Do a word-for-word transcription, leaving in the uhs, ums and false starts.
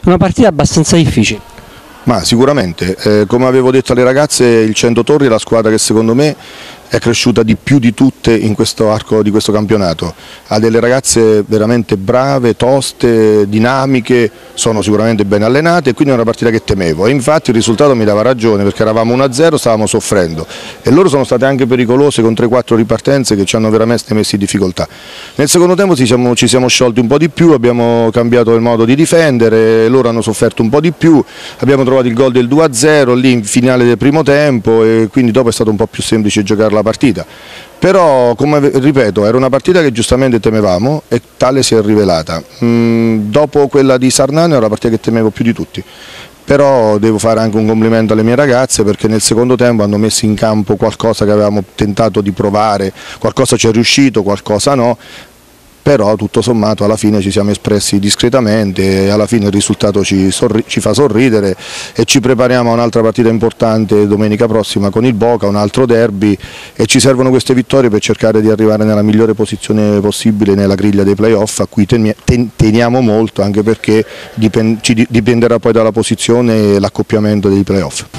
Una partita abbastanza difficile. Ma sicuramente, eh, come avevo detto alle ragazze, il Cento Torri è la squadra che secondo me è cresciuta di più di tutte in questo arco di questo campionato. Ha delle ragazze veramente brave, toste, dinamiche, sono sicuramente ben allenate e quindi è una partita che temevo. E infatti il risultato mi dava ragione, perché eravamo uno a zero, stavamo soffrendo e loro sono state anche pericolose con tre quattro ripartenze che ci hanno veramente messo in difficoltà. Nel secondo tempo ci siamo, ci siamo sciolti un po' di più, abbiamo cambiato il modo di difendere, loro hanno sofferto un po' di più, abbiamo trovato il gol del due a zero lì in finale del primo tempo e quindi dopo è stato un po' più semplice giocare la partita, però come ripeto era una partita che giustamente temevamo e tale si è rivelata. Mm, dopo quella di Sarnano è una partita che temevo più di tutti, però devo fare anche un complimento alle mie ragazze perché nel secondo tempo hanno messo in campo qualcosa che avevamo tentato di provare, qualcosa ci è riuscito, qualcosa no. Però tutto sommato alla fine ci siamo espressi discretamente e alla fine il risultato ci, ci fa sorridere e ci prepariamo a un'altra partita importante domenica prossima con il Boca, un altro derby, e ci servono queste vittorie per cercare di arrivare nella migliore posizione possibile nella griglia dei playoff, a cui teniamo molto anche perché dipend ci dipenderà poi dalla posizione e l'accoppiamento dei playoff.